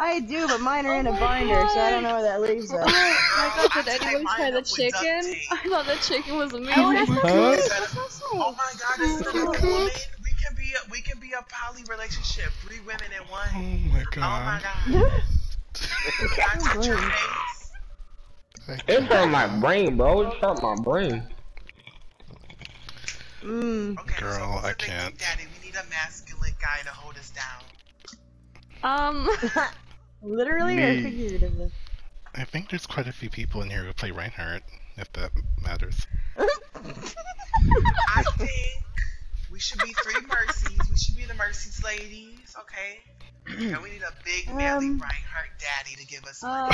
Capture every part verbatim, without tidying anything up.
I do, but mine are in a binder, so I don't know where that leaves us. Oh my god, did anyone try the chicken? I thought the chicken was amazing. Oh, that's so Huh? Oh my god, this is a woman. We can be a, we can be a poly relationship. Three women in one. Oh my god. Oh my god. Can I touch your face? It hurt my brain, bro. It hurt my brain. Mmm. Okay, Girl, so what's I the big can't. thing, Daddy? We need a masculine guy to hold us down. Um. Literally Me. or figuratively? I think there's quite a few people in here who play Reinhardt, if that matters. I think we should be three Mercies. We should be the Mercies ladies, okay? And we need a big manly Um, Reinhardt daddy to give us Uh, money.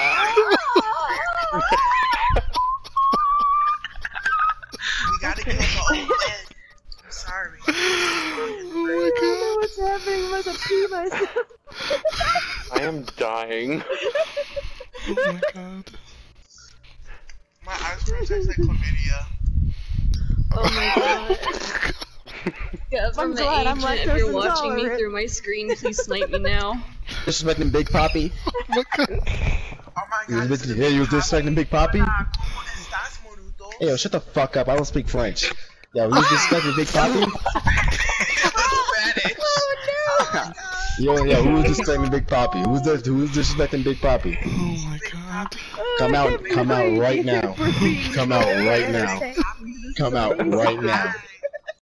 We gotta give him an old man. I'm sorry. Oh I don't know what's happening. I'm about to pee myself. I am dying. Oh my god. My eyes were just like chlamydia. oh my god. Yeah, I'm from the glad I'm agent, if lactose you're watching me intolerant. through my screen, please snipe me now. Disrespecting Big Papi. Oh my You god. was, this is yeah, you was Big disrespecting Big Papi. Papi? Hola, ¿cómo estás, moruto? Hey, yo, shut the fuck up. I don't speak French. Yo, you was disrespecting Big Papi? Spanish. Yo, yo, who was disrespecting Big Papi? Who's the, who was disrespecting Big Papi? Oh my god. Come out, come out right now. Come out right now. Come out right now.